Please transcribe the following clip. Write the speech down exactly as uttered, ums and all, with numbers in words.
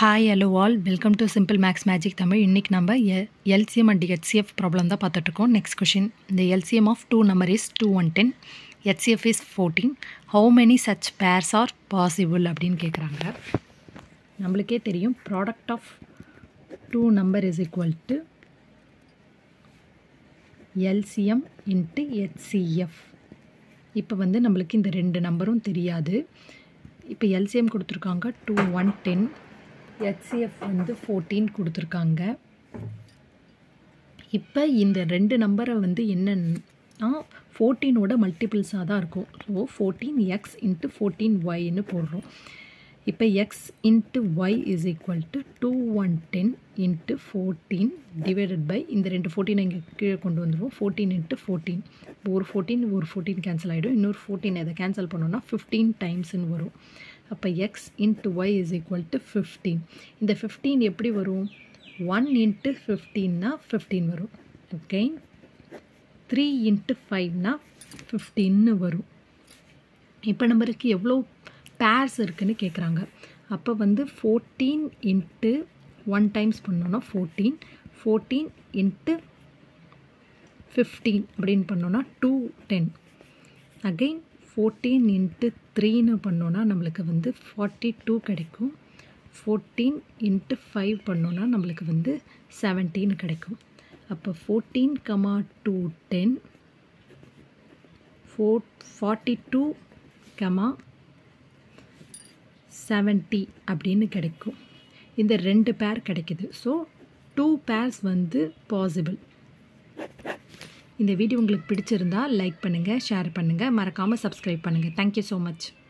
Hi hello all welcome to simple maths magic Tamil. இன்றைக்கி நம்ம LCM and HCF problem தான் பார்த்துட்ருக்கோம். நெக்ஸ்ட் கொஷின், இந்த LCM of two number is two one ten, HCF is fourteen, how many such pairs are possible அப்படின்னு கேட்குறாங்க. நம்மளுக்கே தெரியும் product of two number is equal to LCM into HCF. இப்போ வந்து நம்மளுக்கு இந்த ரெண்டு நம்பரும் தெரியாது. இப்போ எல்சிஎம் கொடுத்துருக்காங்க டூ ஒன் டென், ஹெச்சிஎஃப் வந்து ஃபோர்டீன் கொடுத்துருக்காங்க. இப்போ இந்த ரெண்டு நம்பரை வந்து என்னன்னா ஃபோர்டீனோட மல்டிபிள்ஸாக தான் இருக்கும். So fourteen x into fourteen ஒய்ன்னு போடுறோம். இப்போ x into y is equal to two one ten into fourteen divided by இந்த ரெண்டு ஃபோர்டீன் இங்கே கீழே கொண்டு வந்துடுவோம். ஃபோர்டீன் இன்ட்டு ஃபோர்டீன், ஒரு ஃபோர்டீன் ஒரு ஃபோர்டீன் கேன்சல் ஆகிடும். இன்னொரு ஃபோர்டீன் அதை கேன்சல் பண்ணோன்னா ஃபிஃப்டீன் டைம்ஸ்ன்னு வரும். அப்போ x into y is equal to fifteen. இந்த ஃபிஃப்டீன் எப்படி வரும்? ஒன் இன்ட்டு ஃபிஃப்டீன்னா ஃபிஃப்டீன் வரும். ஓகே, த்ரீ இன்ட்டு ஃபைவ்னா ஃபிஃப்டீன்னு வரும். இப்போ நம்மளுக்கு எவ்வளோ பேர்ஸ் இருக்குதுன்னு கேட்குறாங்க. அப்போ வந்து ஃபோர்டீன் இன்ட்டு ஒன் டைம்ஸ் பண்ணோன்னா ஃபோர்டீன், ஃபோர்டீன் இன்ட்டு ஃபிஃப்டீன் அப்படின்னு பண்ணோன்னா two ten. Again fourteen into த்ரீன்னு பண்ணோன்னா நம்மளுக்கு வந்து ஃபார்ட்டி டூ கிடைக்கும். ஃபோர்டீன் இன்ட்டு ஃபைவ் பண்ணோன்னா நம்மளுக்கு வந்து செவன்டீன் கிடைக்கும். அப்போ fourteen comma two ten, four forty two comma seventy அப்படின்னு கிடைக்கும். இந்த ரெண்டு பேர் கிடைக்குது. ஸோ டூ பேர்ஸ் வந்து பாசிபிள். இந்த வீடியோ உங்களுக்கு பிடிச்சிருந்தா லைக் பண்ணுங்கள், ஷேர் பண்ணுங்கள், மறக்காமல் சப்ஸ்கிரைப் பண்ணுங்கள். Thank you so much.